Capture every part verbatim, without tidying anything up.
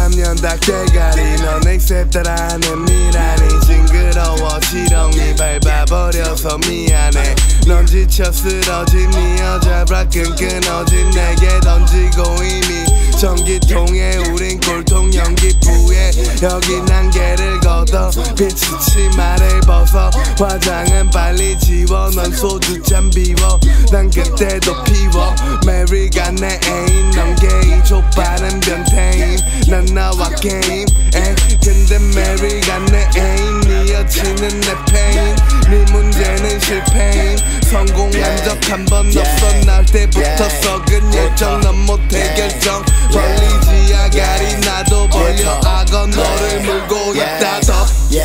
삼 년 닭대가리 넌 액셉 따라하는 미라니 징그러워 지렁이 밟아버려서 미안해 넌 지쳐 쓰러진 네 여자 브라끈 끊어진 내게 던지고 이미 전기통에 우린 꼴통 연기부에 여기 난개를 걷어 빛이 치마를 벗어 화장은 빨리 지워 넌 소주잔 비워 난 그때도 피워 메리가 내 애인 넌 게이 족발은 변태임 난 나와 게임 에 근데 메리가 내 애인 네 여친은 내 페인 네 문제는 실패임 성공한 적 한 번 없어 날 때부터 썩은 예정 넌 못해 결정 벌리지 아가리 나도 벌려 악어 너를 물고 있다 더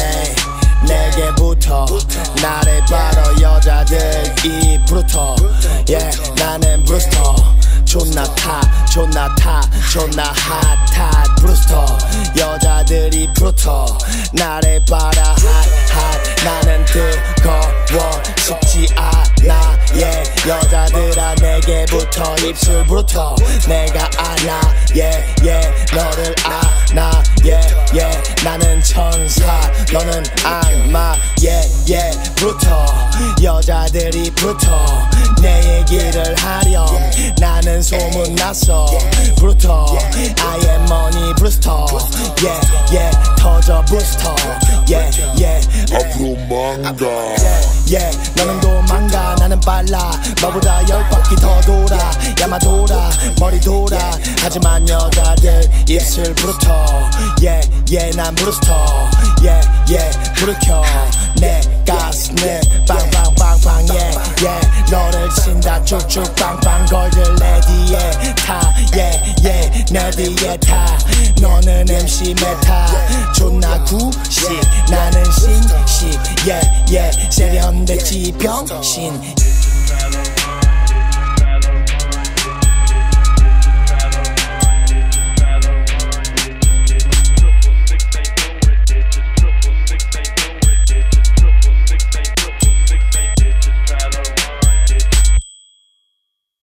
내게부터 나를 바로 여자들이 브루터 yeah, 나는 브루스터 존나 타 존나 타 존나 핫핫 브루스터 여자들이 브루터 나를 바라 핫핫 나는 뜨거워 싶지 않아 yeah, 여자들아 내게부터 입술 브루터 내가 아나 yeah, yeah, 너를 아나 yeah, yeah, 나는 천사 너는 악마 yeah, yeah, 브루터 여자들이 브루터 내 얘기를 하렴 나는 소문났어 브루터 I am money 브루스터 yeah, yeah, 터져 브루스터 yeah, yeah 앞으로 망가 yeah, yeah, 너는 도망가 나는 빨라 너보다 열 바퀴 더 돌아 야마 돌아 머리 돌아 하지만 여자들 입술 브루터 yeah, yeah, 난 브루스터 yeah, yeah, 불을 내 가슴을 빵빵빵빵 yeah, yeah, 너를 친다 쭉쭉 빵빵 걸들 내 뒤에 타 yeah, yeah, 내 뒤에 타 너는 엠씨 메타 존나 구식 나는 신식 yeah, yeah, 세련됐지 병신